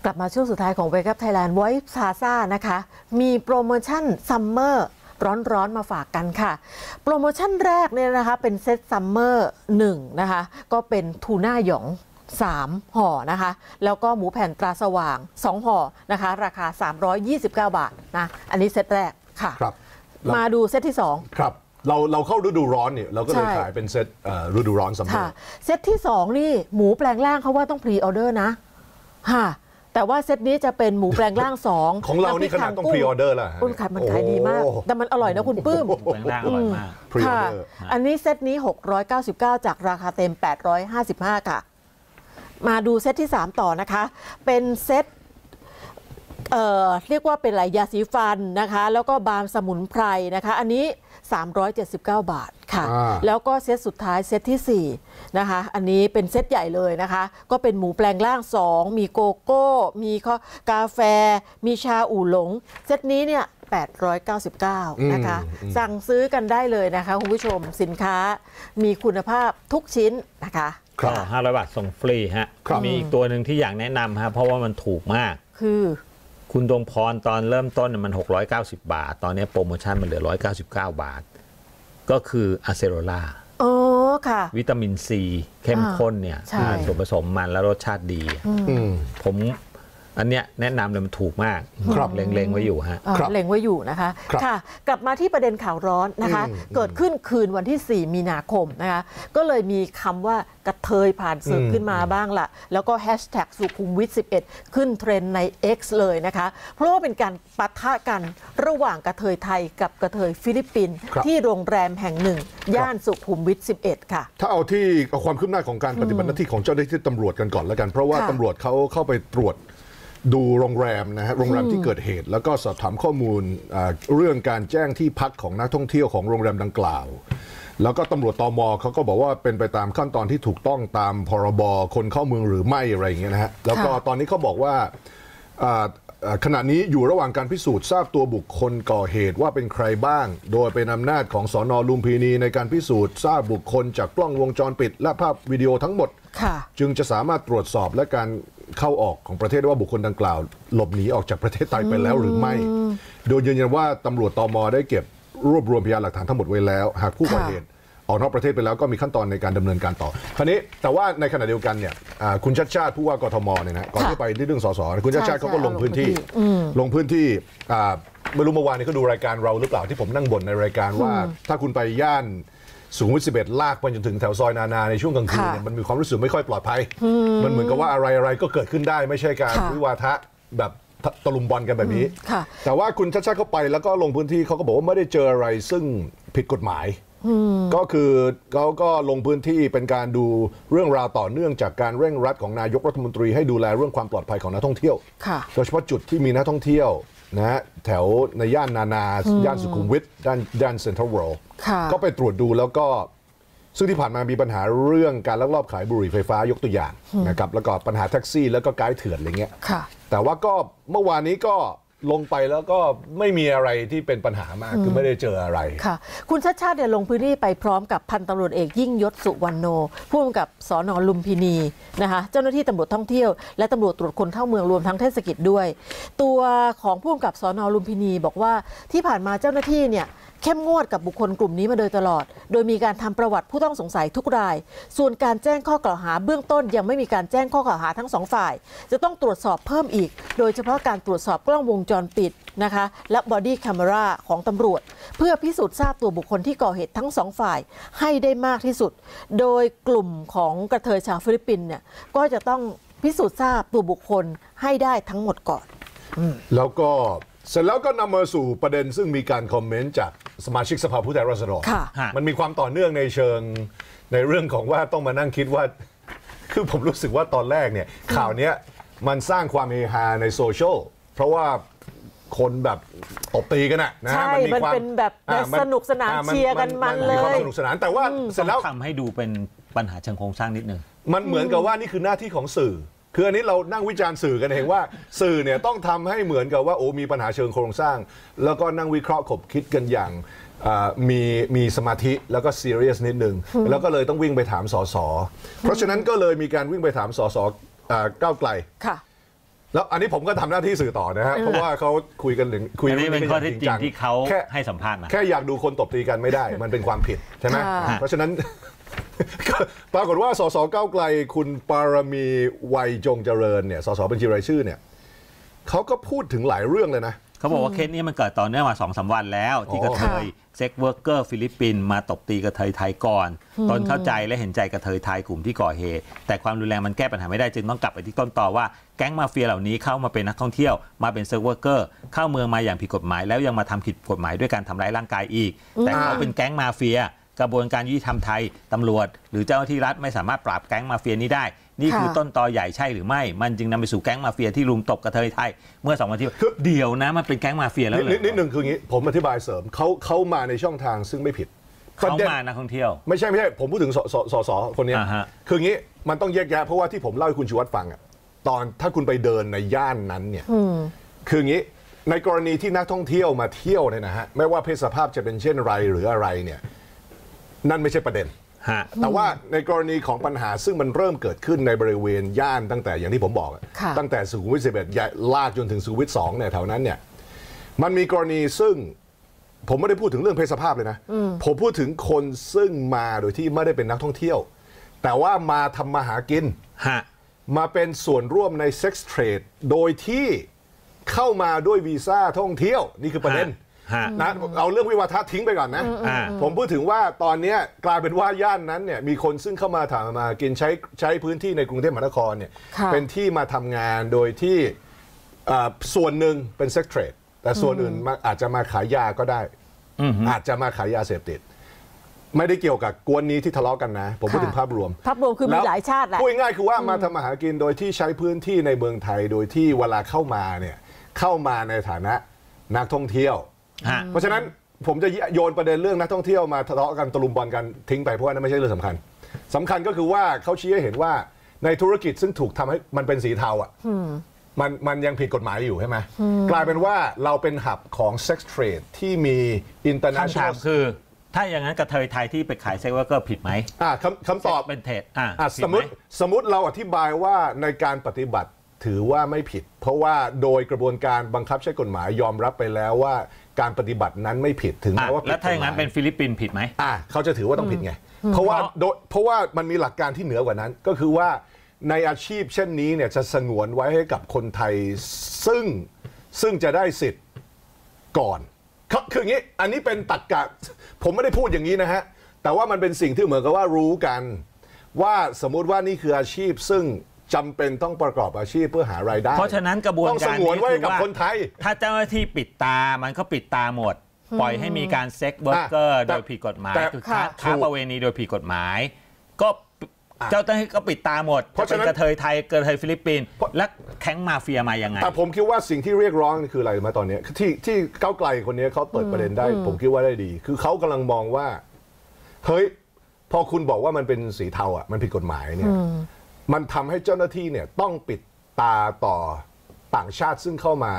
กลับมาช่วงสุดท้ายของ Wake Up Thailand Voice Plaza นะคะมีโปรโมชั่นซัมเมอร์ร้อนๆมาฝากกันค่ะโปรโมชั่นแรกเนี่ยนะคะเป็นเซตซัมเมอร์1นะคะก็เป็นทูน่าหยอง3ห่อนะคะแล้วก็หมูแผ่นตราสว่าง2ห่อนะคะราคา329 บาทนะอันนี้เซตแรกค่ะครับมาดูเซตที่2ครับเราเข้าฤดูร้อนเนี่ยเราก็เลยขายเป็นเซตฤดูร้อนซัมเมอร์เซตที่2นี่หมูแปลงร่างเขาว่าต้องพรีออเดอร์นะค่ะแต่ว่าเซตนี้จะเป็นหมูแปลงร่าง2 ของเรานี่ขนาดต้องพรีออเดอร์แล้วคุณขายมันขายดีมากแต่มันอร่อยนะคุณปื้มแปลงร่างอร่อยมากค่ะอันนี้เซตนี้699จากราคาเต็ม855ค่ะมาดูเซตที่3ต่อนะคะเป็นเซตเรียกว่าเป็นไหลยาสีฟันนะคะแล้วก็บาล์มสมุนไพรนะคะอันนี้379 บาทค่ะแล้วก็เซตสุดท้ายเซตที่4นะคะอันนี้เป็นเซตใหญ่เลยนะคะก็เป็นหมูแปลงร่าง2มีโกโก้มีกาแฟมีชาอู่หลงเซตนี้เนี่ย899นะคะสั่งซื้อกันได้เลยนะคะคุณผู้ชมสินค้ามีคุณภาพทุกชิ้นนะคะก็500 บาทส่งฟรีฮะมีอีกตัวหนึ่งที่อยากแนะนำฮะเพราะว่ามันถูกมากคือคุณดวงพรตอนเริ่มต้นมัน690 บาทตอนนี้โปรโมชั่นมันเหลือ199 บาทก็คืออะเซโรล่าอ๋อค่ะวิตามินซีเข้มข้นเนี่ยส่วนผสมมันแล้วรสชาติดีผมอันเนี้ยแนะนำเลยมันถูกมากเล็งไว้อยู่ฮะเล็งไว้อยู่นะคะค่ะกลับมาที่ประเด็นข่าวร้อนนะคะเกิดขึ้นคืนวันที่4 มีนาคมนะคะก็เลยมีคำว่ากระเทยผ่านสื่อขึ้นมาบ้างละแล้วก็แฮชแท็กสุขุมวิท11ขึ้นเทรนด์ใน X เลยนะคะเพราะว่าเป็นการปะทะกันระหว่างกระเทยไทยกับกระเทยฟิลิปปินส์ที่โรงแรมแห่งหนึ่งย่านสุขุมวิท11ค่ะถ้าเอาความคืบหน้าของการปฏิบัติหน้าที่ของเจ้าหน้าที่ตำรวจกันก่อนแล้วกันเพราะว่าตำรวจเขาเข้าไปตรวจดูโรงแรมนะฮะโรงแรมที่เกิดเหตุแล้วก็สอบถามข้อมูลเรื่องการแจ้งที่พักของนักท่องเที่ยวของโรงแรมดังกล่าวแล้วก็ตำรวจตม.เขาก็บอกว่าเป็นไปตามขั้นตอนที่ถูกต้องตามพรบคนเข้าเมืองหรือไม่อะไรอย่างเงี้ยนะฮะแล้วก็ตอนนี้เขาบอกว่าขณะนี้อยู่ระหว่างการพิสูจน์ทราบตัวบุคคลก่อเหตุว่าเป็นใครบ้างโดยเป็นอำนาจของสน.ลุมพินีในการพิสูจน์ทราบบุคคลจากกล้องวงจรปิดและภาพวิดีโอทั้งหมดจึงจะสามารถตรวจสอบและการเข้าออกของประเทศว่าบุคคลดังกล่าวหลบหนีออกจากประเทศไทยไปแล้วหรือไม่โดยยืนยันว่าตำรวจตม.ได้เก็บรวบรวมพยานหลักฐานทั้งหมดไว้แล้วหากผู้ก่อเหตุออกนอกประเทศไปแล้วก็มีขั้นตอนในการดำเนินการต่อคราวนี้แต่ว่าในขณะเดียวกันเนี่ยคุณชัชชาติผู้ว่ากทมเนี่ยนะก่อนที่ไปเรื่องสสคุณชัชชาติเขาก็ลงพื้นที่ไม่รู้เมื่อวานนี้เขาดูรายการเราหรือเปล่าที่ผมนั่งบ่นในรายการว่าถ้าคุณไปย่านสุขุมวิท11ลากไปจนถึงแถวซอยนาในช่วงกลางคืนเนี่ยมันมีความรู้สึกไม่ค่อยปลอดภัยมันเหมือนกับว่าอะไรก็เกิดขึ้นได้ไม่ใช่การวิวาทะแบบตะลุมบอลกันแบบนี้แต่ว่าคุณชัชชาติเข้าไปแล้วก็ลงพื้นที่เขาก็บอกว่าไม่ได้เจออะไรซึ่งผิดกฎหมายก็คือเขาก็ลงพื้นที่เป็นการดูเรื่องราวต่อเนื่องจากการเร่งรัดของนายกรัฐมนตรีให้ดูแลเรื่องความปลอดภัยของนักท่องเที่ยวโดยเฉพาะจุดที่มีนักท่องเที่ยวนะฮะแถวในย่านนาย่านสุขุมวิทย่านเซ็นทรัลเวิลด์ก็ไปตรวจดูแล้วก็ซึ่งที่ผ่านมามีปัญหาเรื่องการลักลอบขายบุหรี่ไฟฟ้ายกตัวอย่างนะครับแล้วก็ปัญหาแท็กซี่แล้วก็ไกด์เถื่อนอะไรเงี้ยแต่ว่าก็เมื่อวานนี้ก็ลงไปแล้วก็ไม่มีอะไรที่เป็นปัญหามากคือไม่ได้เจออะไรค่ะคุณชัชชาติลงพื้นที่ไปพร้อมกับพันตำรวจเอกยิ่งยศสุวรรณโนผู้กำกับสน.ลุมพินีนะคะเจ้าหน้าที่ตำรวจท่องเที่ยวและตำรวจตรวจคนเข้าเมืองรวมทั้งเทศกิจด้วยตัวของผู้กำกับสน.ลุมพินีบอกว่าที่ผ่านมาเจ้าหน้าที่เนี่ยเข้มงวดกับบุคคลกลุ่มนี้มาโดยตลอดโดยมีการทำประวัติผู้ต้องสงสัยทุกรายส่วนการแจ้งข้อกล่าวหาเบื้องต้นยังไม่มีการแจ้งข้อกล่าวหาทั้ง2ฝ่ายจะต้องตรวจสอบเพิ่มอีกโดยเฉพาะการตรวจสอบกล้องวงจรปิดนะคะและบอดี้แคมเมราของตำรวจเพื่อพิสูจน์ทราบตัวบุคคลที่ก่อเหตุทั้ง2ฝ่ายให้ได้มากที่สุดโดยกลุ่มของกระเทยชาวฟิลิปปินส์เนี่ยก็จะต้องพิสูจน์ทราบตัวบุคคลให้ได้ทั้งหมดก่อนแล้วก็เสร็จแล้วก็นำมาสู่ประเด็นซึ่งมีการคอมเมนต์จากสมาชิกสภาผู้แทนราษฎรมันมีความต่อเนื่องในเชิงในเรื่องของว่าต้องมานั่งคิดว่าคือผมรู้สึกว่าตอนแรกเนี่ยข่าวนี้มันสร้างความเฮฮาในโซเชียลเพราะว่าคนแบบตบตีกันนะใช่มันเป็นแบบสนุกสนานเชียร์กันมันเลยมีความสนุกสนานแต่ว่าเสร็จแล้วทำให้ดูเป็นปัญหาเชิงโครงสร้างนิดนึงมันเหมือนกับว่านี่คือหน้าที่ของสื่อคืออันนี้เรานั่งวิจารณ์สื่อกันเองว่าสื่อเนี่ยต้องทำให้เหมือนกับว่าโอ้มีปัญหาเชิงโครงสร้างแล้วก็นั่งวิเคราะห์ขบคิดกันอย่างมีสมาธิแล้วก็ซีเรียสนิดนึงแล้วก็เลยต้องวิ่งไปถามสสเพราะฉะนั้นก็เลยมีการวิ่งไปถามสสก้าวไกลแล้วอันนี้ผมก็ทำหน้าที่สื่อต่อนะฮะเพราะว่าเขาคุยกันถึงคุยอันนี้เป็นข้อเท็จจริงที่เขาแค่ให้สัมภาษณ์มาแค่อยากดูคนตบตีกันไม่ได้ มันเป็นความผิดใช่ไหมค่ะเพราะฉะนั้น ปรากฏว่าสสก้าวไกลคุณปารมีวัยจงเจริญเนี่ยสสบัญชีรายชื่อเนี่ยเขาก็พูดถึงหลายเรื่องเลยนะเขาบอกว่าเคสนี้มันเกิดต่อเนื่องมา 2-3 วันแล้วที่กระเทยเซ็กเวิร์กเกอร์ฟิลิปปินส์มาตบตีกระเทยไทยก่อนตนเข้าใจและเห็นใจกระเทยไทยกลุ่มที่ก่อเหตุแต่ความรุนแรงมันแก้ปัญหาไม่ได้จึงต้องกลับไปที่ต้นตอว่าแก๊งมาเฟียเหล่านี้เข้ามาเป็นนักท่องเที่ยวมาเป็นเซ็กเวิร์กเกอร์เข้าเมืองมาอย่างผิดกฎหมายแล้วยังมาทำผิดกฎหมายด้วยการทำร้ายร่างกายอีกแต่เขาเป็นแก๊งมาเฟียกระบวนการยุติธรรมไทยตำรวจหรือเจ้าหน้าที่รัฐไม่สามารถปราบแก๊งมาเฟียนี้ได้นี่คือต้นตอใหญ่ใช่หรือไม่มันจึงนำไปสู่แก๊งมาเฟียที่รุมตบกระเทยไทยเมื่อ2 วันที่เดี๋ยวนะมันเป็นแก๊งมาเฟียแล้วนิดหนึ่งคืออย่างนี้ผมอธิบายเสริมเขามาในช่องทางซึ่งไม่ผิดเขามานักท่องเที่ยวไม่ใช่ผมพูดถึงสคนนี้คืออย่างนี้มันต้องแยกแยะเพราะว่าที่ผมเล่าให้คุณชูวัฒน์ฟังอ่ะตอนถ้าคุณไปเดินในย่านนั้นเนี่ยคืออย่างนี้ในกรณีที่นักท่องเที่ยวมาเที่ยวเนี่ยนะฮะไม่ว่าเพศสภาพจะเป็นเช่นไรหรืออะไรเนี่ยนั่นไม่ใช่ประเด็นแต่ว่าในกรณีของปัญหาซึ่งมันเริ่มเกิดขึ้นในบริเวณย่านตั้งแต่อย่างที่ผมบอกตั้งแต่สุขุมวิท11ลากจนถึงสุขุมวิท2เนี่ยแถวนั้นเนี่ยมันมีกรณีซึ่งผมไม่ได้พูดถึงเรื่องเพศสภาพเลยนะผมพูดถึงคนซึ่งมาโดยที่ไม่ได้เป็นนักท่องเที่ยวแต่ว่ามาทำมาหากินมาเป็นส่วนร่วมในเซ็กส์เทรดโดยที่เข้ามาด้วยวีซ่าท่องเที่ยวนี่คือประเด็นนะเอาเรื่องวิวาทะทิ้งไปก่อนนะผมพูดถึงว่าตอนนี้กลายเป็นว่าย่านนั้นเนี่ยมีคนซึ่งเข้ามาถามมากินใช้พื้นที่ในกรุงเทพมหานครเนี่ยเป็นที่มาทำงานโดยที่ส่วนหนึ่งเป็นเซ็กส์เทรดแต่ส่วนอื่นอาจจะมาขายยาก็ได้อาจจะมาขายยาเสพติดไม่ได้เกี่ยวกับกวนนี้ที่ทะเลาะกันนะผมพูดถึงภาพรวมคือมีหลายชาติแหละพูดง่ายคือว่ามาทำมาหากินโดยที่ใช้พื้นที่ในเมืองไทยโดยที่เวลาเข้ามาเนี่ยเข้ามาในฐานะนักท่องเที่ยวเพราะฉะนั้นผมจะโยนประเด็นเรื่องนักท่องเที่ยวมาทะเลาะกันตะลุมบอลกันทิ้งไปเพราะว่านั่นไม่ใช่เรื่องสำคัญก็คือว่าเขาชี้ให้เห็นว่าในธุรกิจซึ่งถูกทำให้มันเป็นสีเทาอ่ะมันยังผิดกฎหมายอยู่ใช่ไหมกลายเป็นว่าเราเป็นหับของเซ็กส์เทรดที่มี international คือถ้าอย่างนั้นกระเทยไทยที่ไปขายเซ็กเวอร์เกอร์ผิดไหมคำตอบเป็นเทรดสมมติเราอธิบายว่าในการปฏิบัติถือว่าไม่ผิดเพราะว่าโดยกระบวนการบังคับใช้กฎหมายยอมรับไปแล้วว่าการปฏิบัตินั้นไม่ผิดถึงแม้ว่าแล้วถ้าอย่างนั้นเป็นฟิลิปปินส์ผิดไหมเขาจะถือว่าต้องผิดไงเพราะว่ามันมีหลักการที่เหนือกว่านั้นก็คือว่าในอาชีพเช่นนี้เนี่ยจะสงวนไว้ให้กับคนไทยซึ่งจะได้สิทธิ์ก่อนคืออย่างนี้อันนี้เป็นตรรกะผมไม่ได้พูดอย่างนี้นะฮะแต่ว่ามันเป็นสิ่งที่เหมือนกับว่ารู้กันว่าสมมุติว่านี่คืออาชีพซึ่งจำเป็นต้องประกอบอาชีพเพื่อหารายได้เพราะฉะนั้นกระบวนการนี้คือว่าถ้าเจ้าหน้าที่ปิดตามันก็ปิดตาหมดปล่อยให้มีการเซ็กเวิร์กเกอร์โดยผิดกฎหมายคือค้าประเวณีโดยผิดกฎหมายก็เจ้าหน้าที่ก็ปิดตาหมดเพราะฉะนั้นกระเทยไทยกระเทยฟิลิปปินส์และแก๊งมาเฟียมายังไงแต่ผมคิดว่าสิ่งที่เรียกร้องคืออะไรมาตอนนี้ที่ก้าวไกลคนนี้เขาเปิดประเด็นได้ผมคิดว่าได้ดีคือเขากำลังมองว่าเฮ้ยพอคุณบอกว่ามันเป็นสีเทาอ่ะมันผิดกฎหมายเนี่ยมันทำให้เจ้าหน้าที่เนี่ยต้องปิดตาต่อต่างชาติซึ่งเข้ามา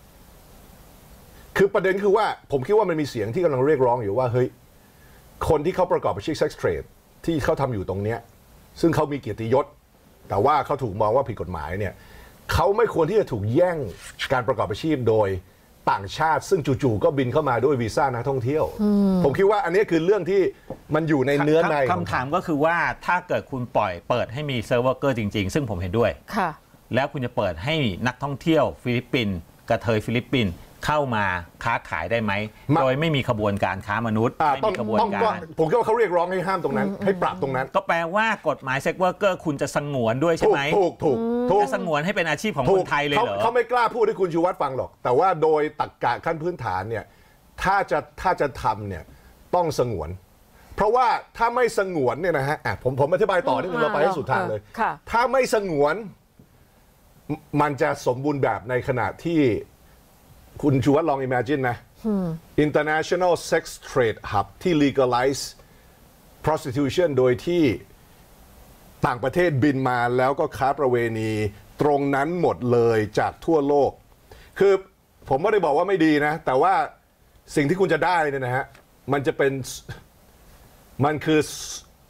คือประเด็นคือว่าผมคิดว่ามันมีเสียงที่กำลังเรียกร้องอยู่ว่าเฮ้ยคนที่เขาประกอบอาชีพเซ็กส์เทรดที่เขาทำอยู่ตรงเนี้ยซึ่งเขามีเกียรติยศแต่ว่าเขาถูกมองว่าผิดกฎหมายเนี่ยเขาไม่ควรที่จะถูกแย่งการประกอบอาชีพโดยต่างชาติซึ่งจู่ๆก็บินเข้ามาด้วยวีซ่านักท่องเที่ยวผมคิดว่าอันนี้คือเรื่องที่มันอยู่ในเนื้อในคำถามก็คือว่าถ้าเกิดคุณเปิดให้มีเซิร์ฟเวอร์เกอร์จริงๆซึ่งผมเห็นด้วยแล้วคุณจะเปิดให้นักท่องเที่ยวฟิลิปปินส์กระเทยฟิลิปปินส์เข้ามาค้าขายได้ไหมโดยไม่มีขบวนการค้ามนุษย์ไม่มีขบวนการผมคิดว่าเขาเรียกร้องให้ห้ามตรงนั้นให้ปรับตรงนั้นก็แปลว่ากฎหมายเซ็กเวอร์เกอร์คุณจะสงวนด้วยใช่ไหมถูกจะสงวนให้เป็นอาชีพของคนไทยเลยเหรอเขาไม่กล้าพูดให้คุณชูวัฒน์ฟังหรอกแต่ว่าโดยตรรกะขั้นพื้นฐานเนี่ยถ้าจะทำเนี่ยต้องสงวนเพราะว่าถ้าไม่สงวนเนี่ยนะฮะผมอธิบายต่อนิดนึงเราไปให้สุดทางเลยถ้าไม่สงวนมันจะสมบูรณ์แบบในขณะที่คุณชูวัฒน์ลอง imagine นะ International Sex Trade Hub ที่ legalize prostitution โดยที่ต่างประเทศบินมาแล้วก็ค้าประเวณีตรงนั้นหมดเลยจากทั่วโลกคือผมไม่ได้บอกว่าไม่ดีนะแต่ว่าสิ่งที่คุณจะได้เนี่ยนะฮะมันคือ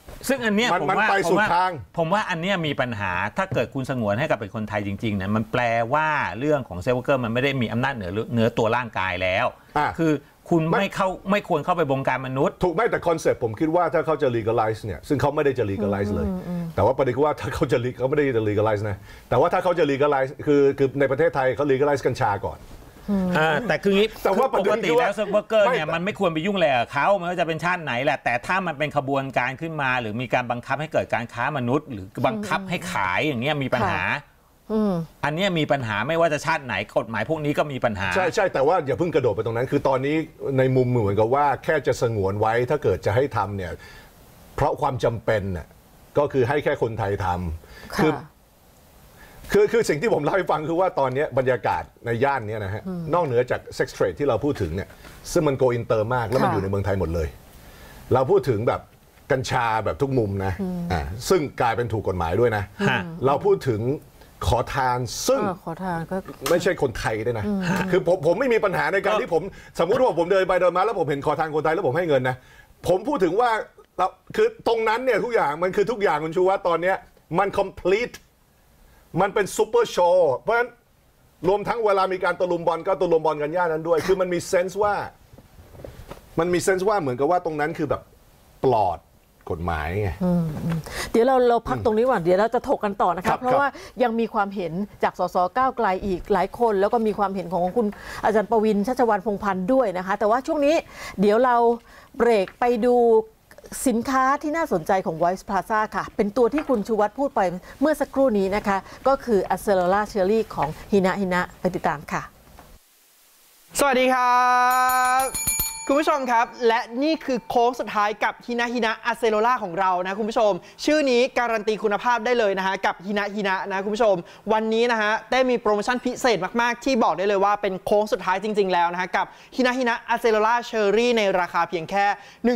ซึ่งอันเนี้ยผมว่าผมว่าอันเนี้ยมีปัญหาถ้าเกิดคุณสงวนให้กับเป็นคนไทยจริงๆเนี่ยมันแปลว่าเรื่องของเซฟเวอร์เกอร์มันไม่ได้มีอำนาจเหนือตัวร่างกายแล้วคือคุณไม่ควรเข้าไปบงการมนุษย์ถูกไหมแต่คอนเซ็ปต์ผมคิดว่าถ้าเขาจะ legalize เนี่ยซึ่งเขาไม่ได้จะ legalize เลยแต่ว่าประเด็นคือว่าถ้าเขาไม่ได้จะ legalize นะแต่ว่าถ้าเขาจะ legalize คือในประเทศไทยเขา legalize กัญชาก่อนแต่คืองี้แต่ว่าปกติแล้วเซิร์ฟเวอร์เกอร์เนี่ยมันไม่ควรไปยุ่งอะไรกับเขาไม่ว่าจะเป็นชาติไหนแหละแต่ถ้ามันเป็นขบวนการขึ้นมาหรือมีการบังคับให้เกิดการค้ามนุษย์หรือบังคับให้ขายอย่างเงี้ยมีปัญหาอันนี้มีปัญหาไม่ว่าจะชาติไหนกฎหมายพวกนี้ก็มีปัญหาใช่แต่ว่าอย่าเพิ่งกระโดดไปตรงนั้นคือตอนนี้ในมุมเหมือนกับว่าแค่จะสงวนไว้ถ้าเกิดจะให้ทำเนี่ยเพราะความจำเป็นน่ะก็คือให้แค่คนไทยทำคือสิ่งที่ผมเล่าให้ฟังคือว่าตอนนี้บรรยากาศในย่านนี้นะฮะนอกเหนือจากเซ็กซ์เทรดที่เราพูดถึงเนี่ยซึ่งมันโกอินเตอร์มากแล้วมันอยู่ในเมืองไทยหมดเลยเราพูดถึงแบบกัญชาแบบทุกมุมนะซึ่งกลายเป็นถูกกฎหมายด้วยนะเราพูดถึงขอทานซึ่งขอทานก็ไม่ใช่คนไทยด้วยนะคือผมไม่มีปัญหาในการที่ผมสมมุติว่าผมเดินไปเดินมาแล้วผมเห็นขอทานคนไทยแล้วผมให้เงินนะผมพูดถึงว่าคือตรงนั้นเนี่ยทุกอย่างมันคือทุกอย่างคุณชูว่าตอนนี้มัน complete มันเป็นซูเปอร์โชว์เพราะฉะนั้นรวมทั้งเวลามีการตะลุมบอลก็ตะลุมบอลกันย่านั้นด้วยคือมันมีเซนส์ว่าเหมือนกับว่าตรงนั้นคือแบบปลอดกฎหมายไงเดี๋ยวเราพักตรงนี้ก่อนเดี๋ยวเราจะถกกันต่อนะครับเพราะว่ายังมีความเห็นจากสสก้าวไกลอีกหลายคนแล้วก็มีความเห็นของคุณอาจารย์ประวินชัชวาลพงษ์พันธ์ด้วยนะคะแต่ว่าช่วงนี้เดี๋ยวเราเบรกไปดูสินค้าที่น่าสนใจของ Voice Plaza ค่ะเป็นตัวที่คุณชูวัฒน์พูดไปเมื่อสักครู่นี้นะคะก็คือ Acerola Cherry ของฮินะไปติดตามค่ะสวัสดีครับคุณผู้ชมครับและนี่คือโค้งสุดท้ายกับฮินะอะเซโรล่าของเรานะคุณผู้ชมชื่อนี้การันตีคุณภาพได้เลยนะฮะกับฮินะนะคุณผู้ชมวันนี้นะฮะได้มีโปรโมชั่นพิเศษมากๆที่บอกได้เลยว่าเป็นโค้งสุดท้ายจริงๆแล้วนะฮะกับฮินะอะเซโรล่าเชอรี่ในราคาเพียงแค่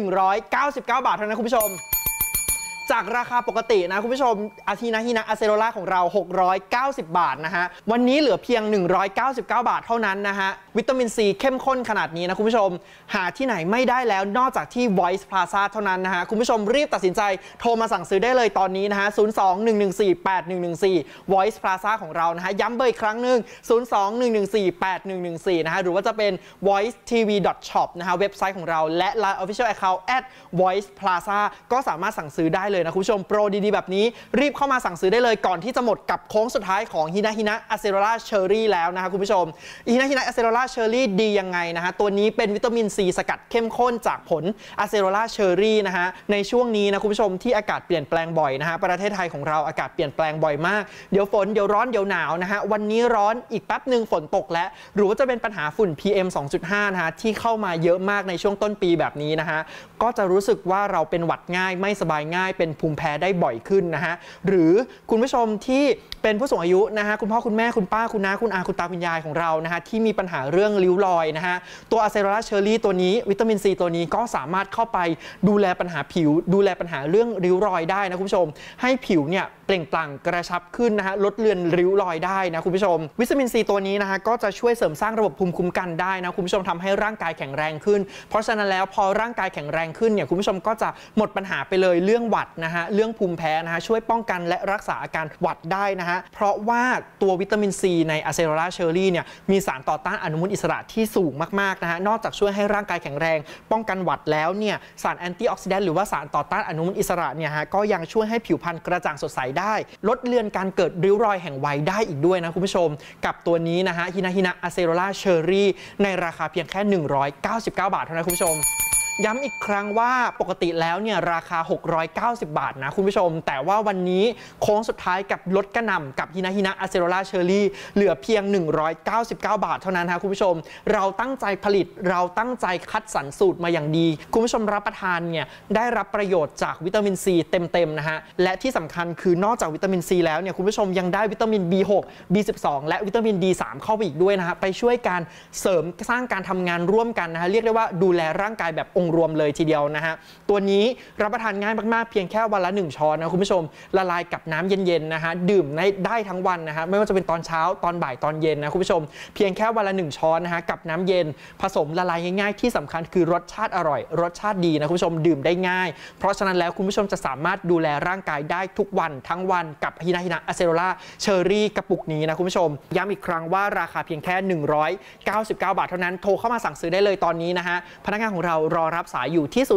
199 บาทเท่านั้นคุณผู้ชมจากราคาปกตินะคุณผู้ชมฮินะอะเซโรล่าของเรา690 บาทนะฮะวันนี้เหลือเพียง199 บาทเท่านั้นนะฮะวิตามินซีเข้มข้นขนาดนี้นะคุณผู้ชมหาที่ไหนไม่ได้แล้วนอกจากที่ Voice Plaza เท่านั้นนะฮะคุณผู้ชมรีบตัดสินใจโทรมาสั่งซื้อได้เลยตอนนี้นะฮะ02-114-8114 Voice Plaza ของเรานะฮะย้ำเบอร์อีกครั้งหนึ่ง02-114-8114 นะฮะหรือว่าจะเป็น voicetv.shop นะฮะเว็บไซต์ของเราและ Line Official Account @voiceplaza ก็สามารถสั่งซื้อได้เลยนะคุณผู้ชมโปรดีๆแบบนี้รีบเข้ามาสั่งซื้อได้เลยก่อนที่จะหมดกับโค้งสุดท้ายของฮินะอะเซโรล่าเชอรี่แล้วนะคะคุณผู้ชมฮินะอะเซโรล่าเชอรี่ดียังไงนะฮะตัวนี้เป็นวิตามินซีสกัดเข้มข้นจากผลอะเซโรล่าเชอรี่นะฮะในช่วงนี้นะคุณผู้ชมที่อากาศเปลี่ยนแปลงบ่อยนะฮะประเทศไทยของเราอากาศเปลี่ยนแปลงบ่อยมากเดี๋ยวฝนเดี๋ยวร้อนเดี๋ยวหนาวนะฮะวันนี้ร้อนอีกแป๊บนึงฝนตกแล้วหรือว่าจะเป็นปัญหาฝุ่น PM 2.5 นะฮะที่เข้ามาเยอะมากในช่วงต้นปีแบบนี้นะฮะก็จะรู้สึกว่าเราเป็นหวัดง่ายไม่สบายง่ายเป็นภูมิแพ้ได้บ่อยขึ้นนะฮะหรือคุณผู้ชมที่เป็นผู้สูงอายุนะฮะคุณพ่อคุณแม่คุณป้าคุณน้าคุณอาคุณตาคุณยายของเรานะฮะที่มีปัญหาเรื่องริ้วรอยนะฮะตัวอะเซโรล่าเชอรี่ตัวนี้วิตามินซีตัวนี้ก็สามารถเข้าไปดูแลปัญหาผิวดูแลปัญหาเรื่องริ้วรอยได้นะคุณผู้ชมให้ผิวเนี่ยเปล่งปลั่งกระชับขึ้นนะฮะลดเลือนริ้วรอยได้นะคุณผู้ชมวิตามินซีตัวนี้นะฮะก็จะช่วยเสริมสร้างระบบภูมิคุ้มกันได้นะคุณผู้ชมทำให้ร่างกายแข็งแรงขึ้นเพราะฉะนั้นแล้วพอร่างกายแข็งแรงขึ้นเนี่ยคุณผู้ชมก็จะหมดปัญหาไปเลยเรื่องหวัดนะฮะเรื่องภูมิแพ้นะฮะช่วยป้องกันและรักษาอาการหวัดได้นะฮะเพราะว่าตัววิตามินซีในอะเซโรล่าเชอรี่เนี่ยมีสารต่อต้านอนุมูลอิสระที่สูงมากๆนะฮะนอกจากช่วยให้ร่างกายแข็งแรงป้องกันหวัดแล้วเนี่ยสารแอนตี้ออกซิแดนต์หรือว่าสารต่อต้านอนุมูลอิสระเนี่ยฮะก็ยังช่วยให้ผิวพรรณกระจ่างสดใสได้ลดเลือนการเกิดริ้วรอยแห่งวัยได้อีกด้วยนะคุณผู้ชมกับตัวนี้นะฮะฮินะอะเซโรล่าเชอรี่ในราคาเพียงแค่199 บาทเท่านั้นคุณผู้ชมย้ำอีกครั้งว่าปกติแล้วเนี่ยราคา690 บาทนะคุณผู้ชมแต่ว่าวันนี้โค้งสุดท้ายกับลดกระหน่ำกับฮินะอะเซโรล่าเชอรี่เหลือเพียง199 บาทเท่านั้นนะคุณผู้ชมเราตั้งใจผลิตเราตั้งใจคัดสรรสูตรมาอย่างดีคุณผู้ชมรับประทานเนี่ยได้รับประโยชน์จากวิตามินซีเต็มๆนะฮะและที่สำคัญคือนอกจากวิตามินซีแล้วเนี่ยคุณผู้ชมยังได้วิตามิน B6 B12 และวิตามิน D3 เข้าไปอีกด้วยนะฮะไปช่วยการเสริมสร้างการทำงานร่วมกันนะฮะเรียกได้ว่าดูแลร่างกายแบบององค์รวมเลยทีเดียวนะฮะตัวนี้รับประทานง่ายมากๆเพียงแค่วันละ1ช้อนนะคุณผู้ชมละลายกับน้ำเย็นๆนะฮะดื่มได้ทั้งวันนะฮะไม่ว่าจะเป็นตอนเช้าตอนบ่ายตอนเย็นนะคุณผู้ชมเพียงแค่วันละ1ช้อนนะฮะกับน้ำเย็นผสมละลายง่ายๆที่สำคัญคือรสชาติอร่อยรสชาติดีนะคุณผู้ชมดื่มได้ง่ายเพราะฉะนั้นแล้วคุณผู้ชมจะสามารถดูแลร่างกายได้ทุกวันทั้งวันกับฮินะอะเซโรล่าเชอร์รี่กระปุกนี้นะคุณผู้ชมย้ำอีกครั้งว่าราคาเพียงแค่199 บาทเท่านั้นโทรเข้ามาสั่งซื้อได้เลยตอนนี้นะฮะพนักงานของเรารอรับสายอยู่ที่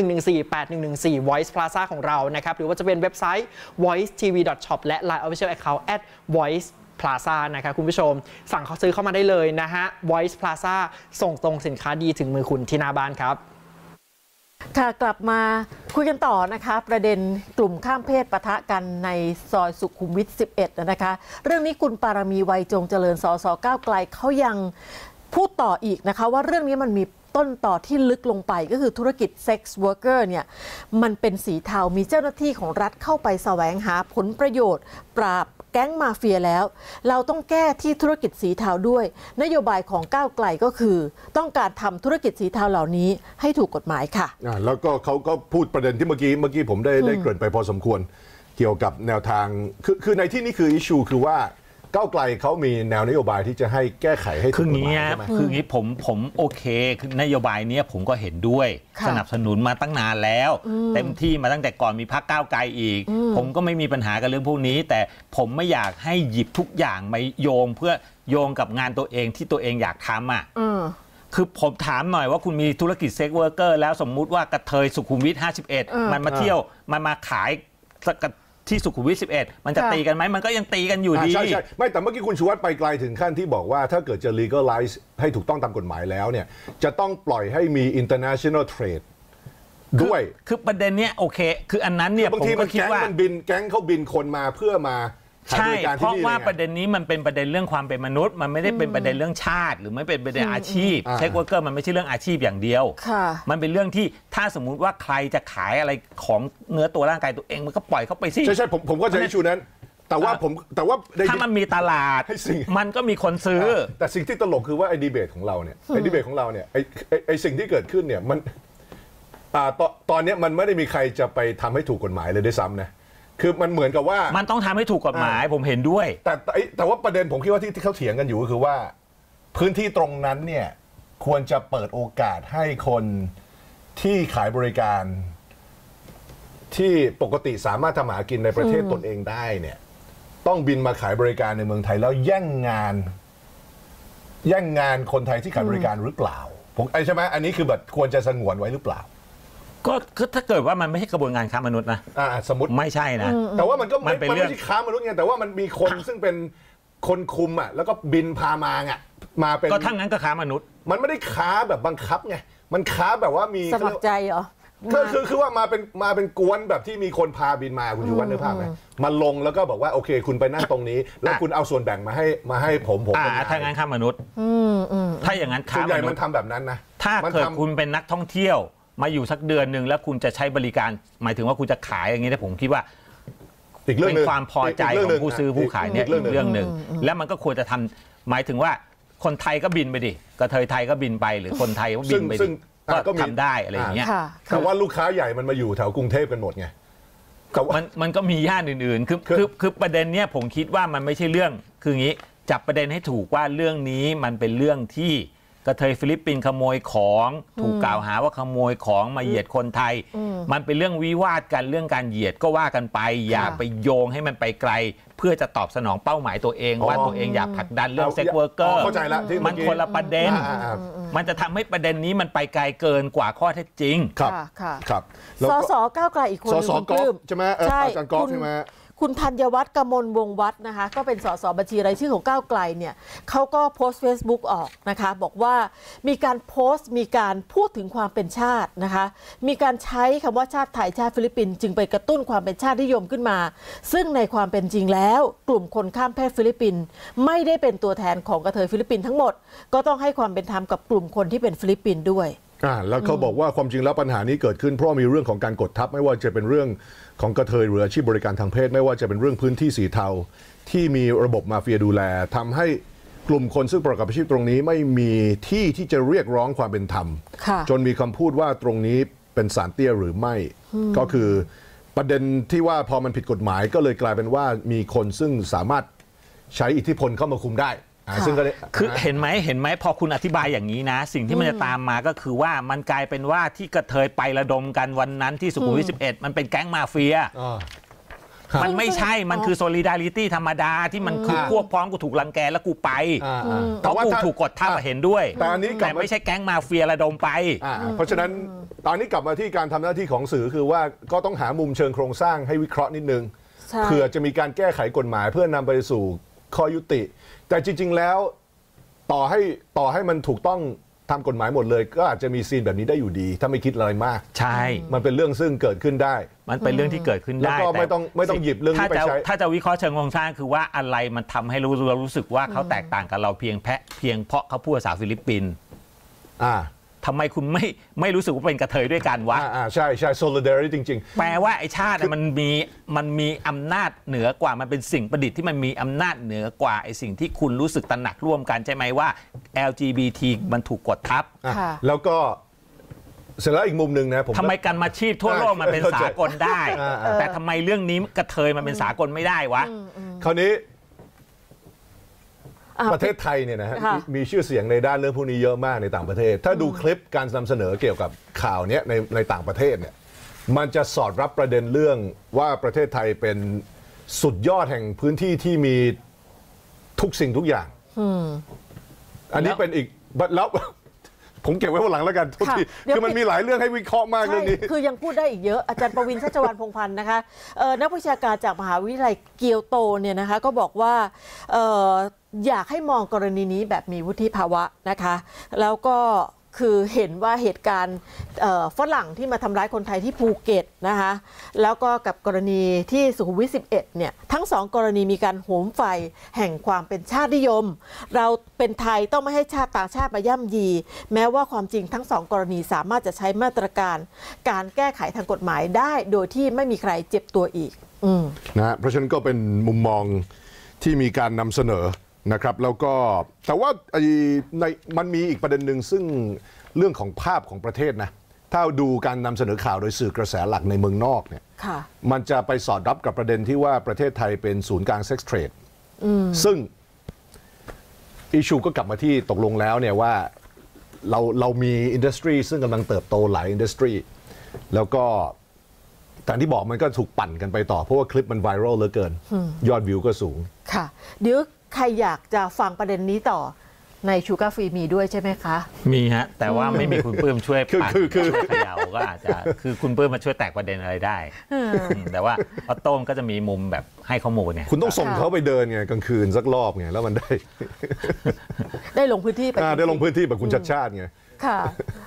02-114-8114 Voice Plaza ของเรานะครับหรือว่าจะเป็นเว็บไซต์ voicetv.shop และ Line Official Account @voice Plaza นะครับคุณผู้ชมสั่งเขาซื้อเข้ามาได้เลยนะฮะ Voice Plaza ส่งตรงสินค้าดีถึงมือคุณที่หน้าบ้านครับค่ะกลับมาคุยกันต่อนะคะประเด็นกลุ่มข้ามเพศปะทะกันในซอยสุขุมวิท 11 นะคะเรื่องนี้คุณปารมีไวยจงเจริญสสก้าวไกลเขายังพูดต่ออีกนะคะว่าเรื่องนี้มันมีต้นต่อที่ลึกลงไปก็คือธุรกิจเซ็กซ์เวิร์กเกอร์เนี่ยมันเป็นสีเทามีเจ้าหน้าที่ของรัฐเข้าไปแสวงหาผลประโยชน์ปราบแก๊งมาเฟียแล้วเราต้องแก้ที่ธุรกิจสีเทาด้วยนโยบายของก้าวไกลก็คือต้องการทำธุรกิจสีเทาเหล่านี้ให้ถูกกฎหมายค่ะแล้วก็เขาก็พูดประเด็นที่เมื่อกี้ผมได้เกริ่นไปพอสมควรเกี่ยวกับแนวทางคือในที่นี้คืออิชชูคือว่าก้าวไกลเขามีแนวนโยบายที่จะให้แก้ไขให้ถูกกฎหมายใช่ไหมคืองี้ผมโอเคคือนโยบายนี้ผมก็เห็นด้วยสนับสนุนมาตั้งนานแล้วเต็มที่มาตั้งแต่ก่อนมีพรรคก้าวไกลอีกผมก็ไม่มีปัญหากับเรื่องพวกนี้แต่ผมไม่อยากให้หยิบทุกอย่างมาโยงเพื่อโยงกับงานตัวเองที่ตัวเองอยากทำอ่ะคือผมถามหน่อยว่าคุณมีธุรกิจเซ็กเวิร์กเกอร์แล้วสมมุติว่ากระเทยสุขุมวิท 51มันมาเที่ยวมันมาขายที่สุขุมวิท 11 มันจะตีกันไหมมันก็ยังตีกันอยู่ดีใช่ไม่แต่เมื่อกี้คุณชูวัฒน์ไปไกลถึงขั้นที่บอกว่าถ้าเกิดจะ legalize ให้ถูกต้องตามกฎหมายแล้วเนี่ยจะต้องปล่อยให้มี international trade ด้วยคือประเด็นเนี้ยโอเคคืออันนั้นเนี่ยบางทีมันแก๊งมันบินแก๊งเขาบินคนมาเพื่อมาใช่เพราะว่าประเด็นนี้มันเป็นประเด็นเรื่องความเป็นมนุษย์มันไม่ได้เป็นประเด็นเรื่องชาติหรือไม่เป็นประเด็นอาชีพเซ็กเวิร์กเกอร์มันไม่ใช่เรื่องอาชีพอย่างเดียวมันเป็นเรื่องที่ถ้าสมมุติว่าใครจะขายอะไรของเนื้อตัวร่างกายตัวเองมันก็ปล่อยเข้าไปสิใช่ผมก็จะอิชชูนั้นแต่ว่าถ้ามันมีตลาดมันก็มีคนซื้อแต่สิ่งที่ตลกคือว่าไอ้ดีเบตของเราเนี่ยไอ้ดีเบตของเราเนี่ยไอ้สิ่งที่เกิดขึ้นเนี่ยมันตอนนี้มันไม่ได้มีใครจะไปทำให้ถูกกฎหมายเลยด้วยซ้ำนะคือมันเหมือนกับว่ามันต้องทำให้ถูกกฎหมายผมเห็นด้วยแต่ว่าประเด็นผมคิดว่าที่เขาเถียงกันอยู่ก็คือว่าพื้นที่ตรงนั้นเนี่ยควรจะเปิดโอกาสให้คนที่ขายบริการที่ปกติสามารถทำหากินในประเทศตนเองได้เนี่ยต้องบินมาขายบริการในเมืองไทยแล้วแย่งงานคนไทยที่ขายบริการหรือเปล่าผมใช่ไหมอันนี้คือแบบควรจะสงวนไว้หรือเปล่าก็ถ้าเกิดว่ามันไม่ใช่กระบวนการค้ามนุษย์นะสมมติไม่ใช่นะแต่ว่ามันก็ไม่ใช่ค้ามนุษย์ไงแต่ว่ามันมีคนซึ่งเป็นคนคุมแล้วก็บินพามาเป็นก็ทั้งนั้นก็ค้ามนุษย์มันไม่ได้ค้าแบบบังคับไงมันค้าแบบว่ามีสมัครใจเหรอคือว่ามาเป็นกวนแบบที่มีคนพาบินมาคุณชูวัฒน์นึกภาพไหมมาลงแล้วก็บอกว่าโอเคคุณไปนั่งตรงนี้แล้วคุณเอาส่วนแบ่งมาให้ผมถ้างั้นค้ามนุษย์ถ้าอย่างนั้นค้ามนุษย์ส่วนใหญ่มันทำแบบนั้นนะถ้าเกิดคุณเป็นนักท่องเที่ยวมาอยู่สักเดือนหนึ่งแล้วคุณจะใช้บริการหมายถึงว่าคุณจะขายอย่างนี้แต่ผมคิดว่าเป็นความพอใจของผู้ซื้อผู้ขายเนี่ยอีกเรื่องหนึ่งแล้วมันก็ควรจะทำหมายถึงว่าคนไทยก็บินไปดิกระเทยไทยก็บินไปหรือคนไทยก็บินไปดิก็ทำได้อะไรอย่างเงี้ยแต่ว่าลูกค้าใหญ่มันมาอยู่แถวกรุงเทพกันหมดไงมันก็มีย่านอื่นๆคือประเด็นเนี้ยผมคิดว่ามันไม่ใช่เรื่องคืออย่างนี้จับประเด็นให้ถูกว่าเรื่องนี้มันเป็นเรื่องที่กระเทยฟิลิปปินส์ขโมยของถูกกล่าวหาว่าขโมยของมาเหยียดคนไทยมันเป็นเรื่องวิวาทกันเรื่องการเหยียดก็ว่ากันไปอย่าไปโยงให้มันไปไกลเพื่อจะตอบสนองเป้าหมายตัวเองว่าตัวเองอยากผลักดันเรื่องเซ็กเวิร์กเกอร์มันคนละประเด็นมันจะทำให้ประเด็นนี้มันไปไกลเกินกว่าข้อเท็จจริงครับสสก้าวไกลอีกคนสกใช่ไหมอาจารย์กอล์ฟใช่ไหมคุณธัญวัฒน์กมลวงศ์วัฒน์นะคะก็เป็นสสบัญชีรายชื่อของก้าวไกลเนี่ยเขาก็โพสต์ Facebook ออกนะคะบอกว่ามีการโพสต์มีการพูดถึงความเป็นชาตินะคะมีการใช้คำว่าชาติไทยชาติฟิลิปปินส์จึงไปกระตุ้นความเป็นชาตินิยมขึ้นมาซึ่งในความเป็นจริงแล้วกลุ่มคนข้ามเพศฟิลิปปินส์ไม่ได้เป็นตัวแทนของกระเทยฟิลิปปินส์ทั้งหมดก็ต้องให้ความเป็นธรรมกับกลุ่มคนที่เป็นฟิลิปปินส์ด้วยแล้วเขาบอกว่าความจริงแล้วปัญหานี้เกิดขึ้นเพราะมีเรื่องของการกดทับไม่ว่าจะเป็นเรื่องของกระเทยหรืออาชีพบริการทางเพศไม่ว่าจะเป็นเรื่องพื้นที่สีเทาที่มีระบบมาเฟียดูแลทำให้กลุ่มคนซึ่งประกอบอาชีพตรงนี้ไม่มีที่ที่จะเรียกร้องความเป็นธรรมจนมีคำพูดว่าตรงนี้เป็นศาลเตี้ยหรือไม่ก็คือประเด็นที่ว่าพอมันผิดกฎหมายก็เลยกลายเป็นว่ามีคนซึ่งสามารถใช้อิทธิพลเข้ามาคุมได้ซึ่งก็คือเห็นไหมพอคุณอธิบายอย่างนี้นะสิ่งที่มันจะตามมาก็คือว่ามันกลายเป็นว่าที่กระเทยไประดมกันวันนั้นที่สุขุมวิท 11มันเป็นแก๊งมาเฟียมันไม่ใช่มันคือ solidarity ธรรมดาที่มันคือพวกพ้องกูถูกรังแกแล้วกูไปแต่ว่ากูถูกกดทับเห็นด้วยแต่ไม่ใช่แก๊งมาเฟียระดมไปเพราะฉะนั้นตอนนี้กลับมาที่การทำหน้าที่ของสื่อคือว่าก็ต้องหามุมเชิงโครงสร้างให้วิเคราะห์นิดนึงเผื่อจะมีการแก้ไขกฎหมายเพื่อนำไปสู่ข้อยุติแต่จริงๆแล้วต่อให้มันถูกต้องทำกฎหมายหมดเลยก็อาจจะมีซีนแบบนี้ได้อยู่ดีถ้าไม่คิดอะไรมากใช่มันเป็นเรื่องซึ่งเกิดขึ้นได้มันเป็นเรื่องที่เกิดขึ้นได้แล้วก็ไม่ต้องหยิบเรื่องนี้ไปใช้ถ้าจะวิเคราะห์เชิงโครงสร้างคือว่าอะไรมันทำให้เรารู้สึกว่าเขาแตกต่างกับเราเพียงเพราะเขาพูดภาษาฟิลิปปินส์ทำไมคุณไม่รู้สึกว่าเป็นกระเทยด้วยกันวะใช่ solidarity จริงๆแปลว่าไอ้ชาติมันมีอำนาจเหนือกว่ามันเป็นสิ่งประดิษฐ์ที่มันมีอำนาจเหนือกว่าไอ้สิ่งที่คุณรู้สึกตระหนักร่วมกันใช่ไหมว่า LGBT มันถูกกดทับแล้วก็เสร็จแล้วอีกมุมหนึ่งนะทำไมการมาชีพทั่วโลกมันเป็นสากลได้แต่ทำไมเรื่องนี้กระเทยมันเป็นสากลไม่ได้วะคราวนี้ประเทศไทยเนี่ยนะฮะมีชื่อเสียงในด้านเรื่องพวกนี้เยอะมากในต่างประเทศถ้าดูคลิปการนำเสนอเกี่ยวกับข่าวนี้ในต่างประเทศเนี่ยมันจะสอดรับประเด็นเรื่องว่าประเทศไทยเป็นสุดยอดแห่งพื้นที่ที่มีทุกสิ่งทุกอย่างอันนี้เป็นอีกแล้วผมเก็บไว้วันหลังแล้วกันทุกทีคือมันมีหลายเรื่องให้วิเคราะห์มากเรื่องนี้คือยังพูดได้อีกเยอะอาจารย์ประวิน ชัชวาลพงษ์พันธ์นะคะนักวิชาการจากมหาวิทยาลัยเกียวโตเนี่ยนะคะก็บอกว่าอยากให้มองกรณีนี้แบบมีวุฒิภาวะนะคะแล้วก็คือเห็นว่าเหตุการณ์ฝรั่งที่มาทำร้ายคนไทยที่ภูเก็ตนะคะแล้วก็กับกรณีที่สุขุมวิท 11เนี่ยทั้งสองกรณีมีการโหมไฟแห่งความเป็นชาตินิยมเราเป็นไทยต้องไม่ให้ชาติต่างชาติมาย่ำยีแม้ว่าความจริงทั้งสองกรณีสามารถจะใช้มาตรการการแก้ไขทางกฎหมายได้โดยที่ไม่มีใครเจ็บตัวอีกนะเพราะฉะนั้นก็เป็นมุมมองที่มีการนำเสนอนะครับแล้วก็แต่ว่ามันมีอีกประเด็นหนึ่งซึ่งเรื่องของภาพของประเทศนะถ้าดูการนำเสนอข่าวโดยสื่อกระแสหลักในเมืองนอกเนี่ยมันจะไปสอดรับกับประเด็นที่ว่าประเทศไทยเป็นศูนย์กลางเซ็กส์เทรดซึ่งอิชูก็กลับมาที่ตกลงแล้วเนี่ยว่าเรามีอินดัสทรีซึ่งกำลังเติบโตหลายอินดัสทรีแล้วก็การที่บอกมันก็ถูกปั่นกันไปต่อเพราะว่าคลิปมันไวรัลเหลือเกินยอดวิวก็สูงค่ะเดี๋ยวใครอยากจะฟังประเด็นนี้ต่อในชูการ์ฟรีมีด้วยใช่ไหมคะมีฮะแต่ว่าไม่มีคุณปื้มช่วยปั่นขยาวก็อาจจะคือคุณปื้มมาช่วยแตกประเด็นอะไรได้แต่ว่าออโต้ก็จะมีมุมแบบให้ข้อมูลเนี่ยคุณต้องส่งเขาไปเดินไงกลางคืนสักรอบไงแล้วมันได้ลงพื้นที่ไปได้ลงพื้นที่แบบคุณชัดชาติไงค่ะ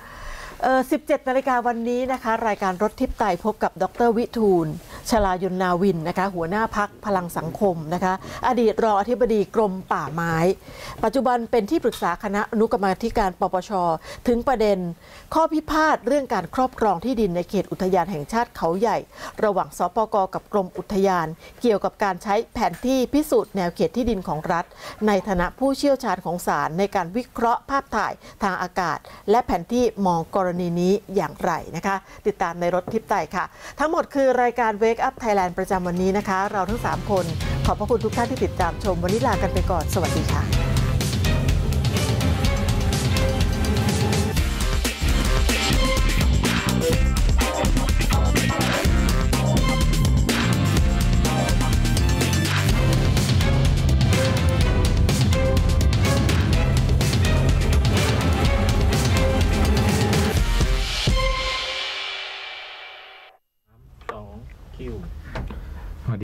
17 นาฬิกาวันนี้นะคะรายการรถทิพย์ไตพบกับดร.วิทูลชลายนนาวินนะคะหัวหน้าพรรคพลังสังคมนะคะอดีตรองอธิบดีกรมป่าไม้ปัจจุบันเป็นที่ปรึกษาคณะอนุกรรมาธิการปปช.ถึงประเด็นข้อพิพาทเรื่องการครอบครองที่ดินในเขตอุทยานแห่งชาติเขาใหญ่ระหว่างสปก.กับกรมอุทยานเกี่ยวกับการใช้แผนที่พิสูจน์แนวเขตที่ดินของรัฐในฐานะผู้เชี่ยวชาญของศาลในการวิเคราะห์ภาพถ่ายทางอากาศและแผนที่มองกรณีนี้อย่างไรนะคะติดตามในรถทิพย์ไตค่ะทั้งหมดคือรายการ Wake Up Thailand ประจำวันนี้นะคะเราทั้ง3คนขอบพระคุณทุกท่านที่ติดตามชมวันนี้ลากันไปก่อนสวัสดีค่ะ